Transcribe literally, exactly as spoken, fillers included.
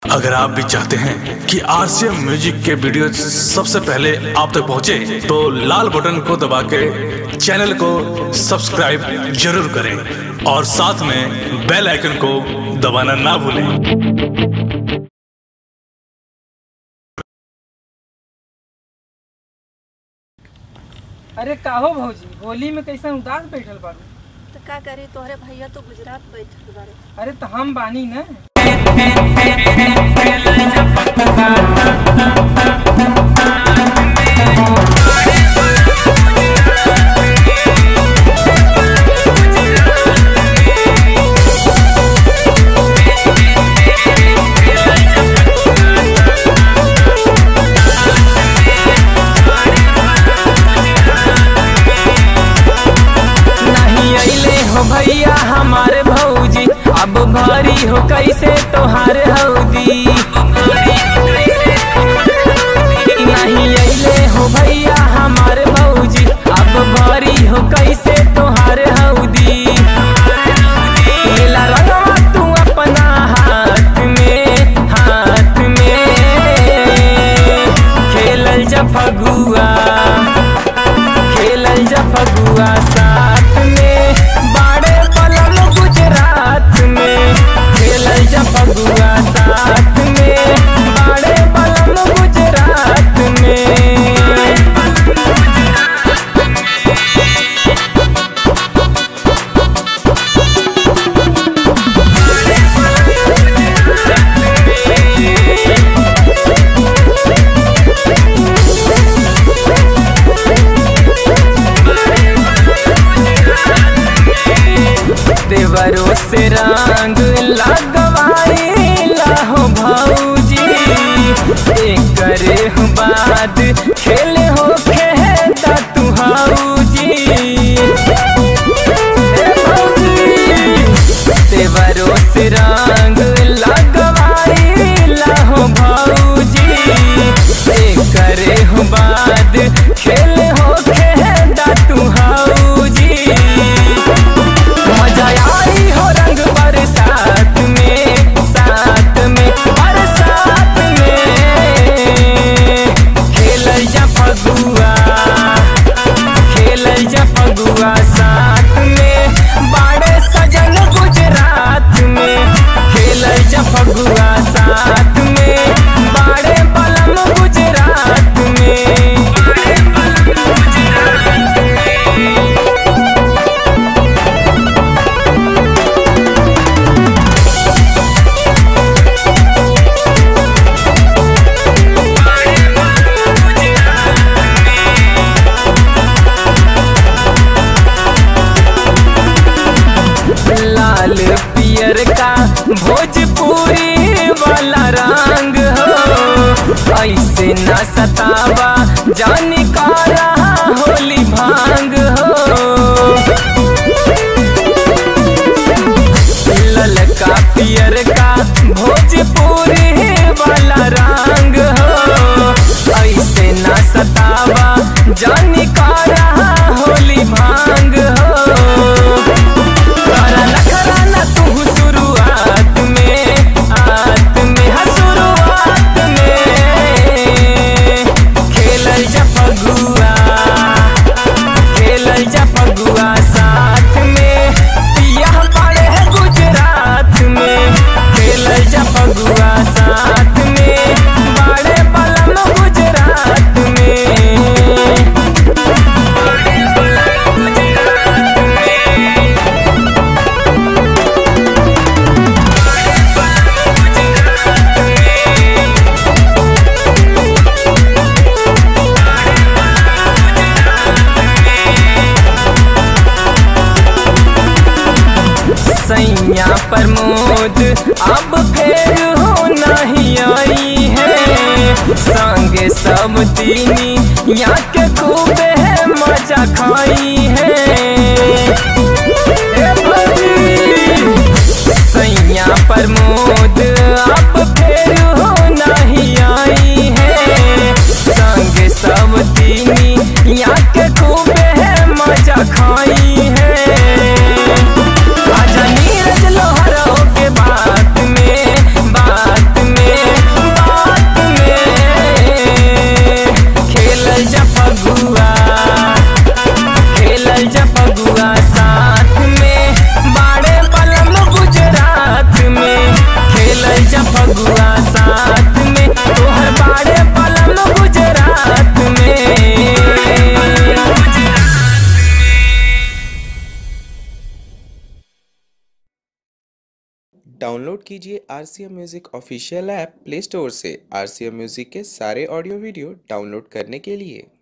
अगर आप भी चाहते हैं कि आरसीएम म्यूजिक के वीडियो सबसे पहले आप तक पहुंचे, तो लाल बटन को दबा के चैनल को सब्सक्राइब जरूर करें और साथ में बेल आइकन को दबाना ना भूलें। अरे काहो भौजी, होली में कैसा उदास बैठल बारू? तो का करी, तोहरे भैया तो गुजरात बैठल बारे। अरे तो हम बानी ना। भैया हमारे भौजी अब भारी हो कैसे तोहारे हौदी, नहीं अइले हो भैया हमारे भौजी अब भारी हो कैसे तोहारे हौदी। रंगवा तू अपना हाथ में हाथ में खेलल जा फगुआ खेलल जा फगुआ साथ में बाड़े पलम गुजरात में, खेलल जा फगुआ साथ में बाड़े पलम गुजरात में। देवरों से रंग लगवाई लाहो भौजी, करे हो बाद खेले हो खेता तू हौजी। देवरों से रंग लगवाई लाहो भौजी, करे हो बाद खेले हो खेता तू हौजी। मजा आई हो रंग बरसात में साथ में बरसात में, खेलल जा फगुआ खेलल जा फगुआ साथ में बाड़े सजन गुजरात में, खेलल जा फगुआ साथ में बाड़े पलम गुजरात में। लाल पियर का भोजपुरी वाला रंग हो, ऐसे न सतावा जाने का रहा होली भांग हो। ललका पियर का भोजपुरी वाला रंग हो, ऐसे न सतावा जाने का रहा होली भांग हो। तू शुरुआत में आत में हाँ शुरुआत में खेलल जा फगुआ खेलल जा फगुआ साथ में पिया पड़े है गुजरात में, खेलल जा फगुआ साथ में बाड़े पलम गुजरात में। सैया प्रमोद अब फेर हो नहीं आई है, संगे सब तीनी यहाँ के खूबे है मजा खाई है। सैया प्रमोद अब फेर हो नहीं आई है, संगे सब तीनी यहाँ के खूबे है मजा खाई है। नीरज लोहरों के बात में बात में डाउनलोड कीजिए R C M music official app Play Store से। आर सी एम म्यूजिक के सारे ऑडियो वीडियो डाउनलोड करने के लिए